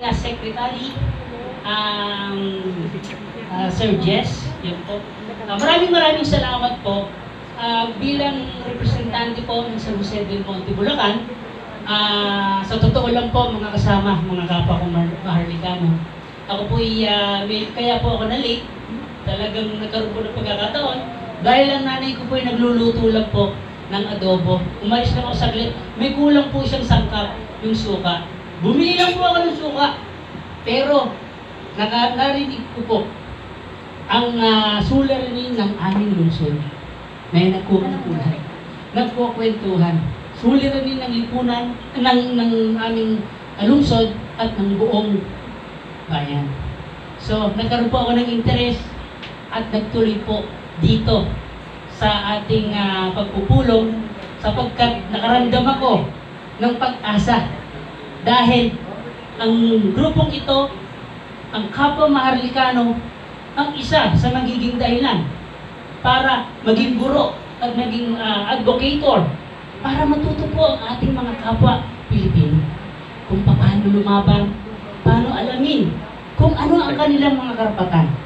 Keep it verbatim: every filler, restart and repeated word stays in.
na secretary, um, uh, Sir Jess, yun po. Uh, maraming maraming salamat po uh, bilang representante po ng San Jose del Monte, Bulacan. Uh, sa totoo lang po mga kasama, mga kapwa ko Maharlikano. Ako po uh, may, kaya po ako na late, talagang nagkaroon po ng pagkakataon dahil ang nanay ko po ay nagluluto lang po ng adobo. Umalis lang ako saglit, may kulang po siyang sangkap, yung suka. Bumili lang po ako ng suka. Pero, naka, narinig ko po ang uh, suliranin ng aming lungsod na nagkukwentuhan. Nagkukwentuhan. Suliranin ng lipunan, ng, ng aming uh, lungsod at ng buong bayan. So, nagkaroon po ako ng interes at nagtuloy po dito sa ating uh, pagpupulong sapagkat nakaramdam ako ng pag-asa dahil ang grupong ito, ang Kapwa Maharlikano, ang isa sa magiging dahilan para maging guro at maging uh, advocator para matuto po ang ating mga kapwa Pilipino kung paano lumaban, paano alamin kung ano ang kanilang mga karapatan.